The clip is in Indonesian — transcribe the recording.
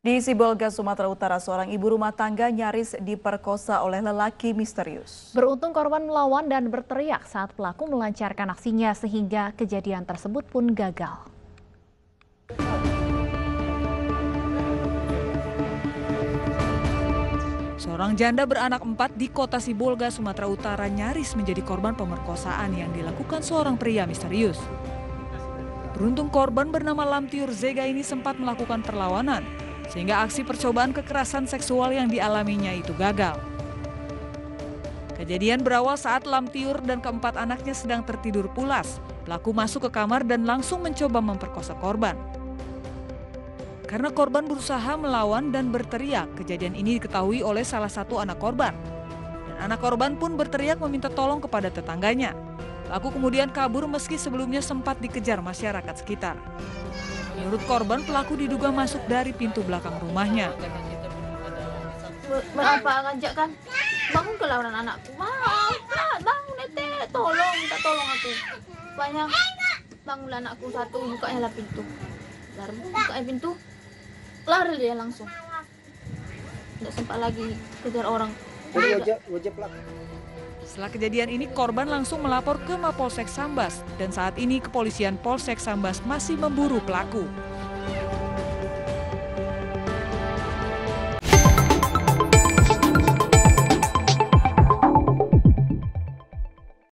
Di Sibolga, Sumatera Utara, seorang ibu rumah tangga nyaris diperkosa oleh lelaki misterius. Beruntung korban melawan dan berteriak saat pelaku melancarkan aksinya sehingga kejadian tersebut pun gagal. Seorang janda beranak 4 di kota Sibolga, Sumatera Utara nyaris menjadi korban pemerkosaan yang dilakukan seorang pria misterius. Beruntung korban bernama Lamtiur Zega ini sempat melakukan perlawanan, sehingga aksi percobaan kekerasan seksual yang dialaminya itu gagal. Kejadian berawal saat Lamtiur dan keempat anaknya sedang tertidur pulas. Pelaku masuk ke kamar dan langsung mencoba memperkosa korban. Karena korban berusaha melawan dan berteriak, kejadian ini diketahui oleh salah satu anak korban. Dan anak korban pun berteriak meminta tolong kepada tetangganya. Pelaku kemudian kabur meski sebelumnya sempat dikejar masyarakat sekitar. Menurut korban, pelaku diduga masuk dari pintu belakang rumahnya. Berapa ngajak kan? Bangun ke lawan anakku. Bangun Ete, tolong, minta tolong aku. Banyak bangunlah anakku satu, bukanya lah pintu. Lalu bukanya pintu, lari dia langsung. Tidak sempat lagi kejar orang. Setelah kejadian ini, korban langsung melapor ke Mapolsek Sambas dan saat ini kepolisian Polsek Sambas masih memburu pelaku.